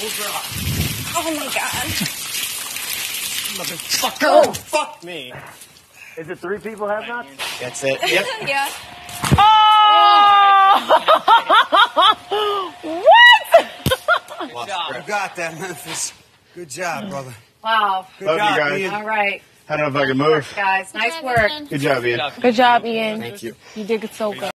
Oh my god. Motherfucker! Oh, fuck me. Is it 3 people have not? That's it. Yep. Yeah. Oh! What? Good job. You got that, Memphis. Good job, brother. Wow. Good Love job, you guys. Ian. All right, I don't know if I can move. guys. Nice work. Good job, Ian. Good job, Ian. Thank you. You did it so good.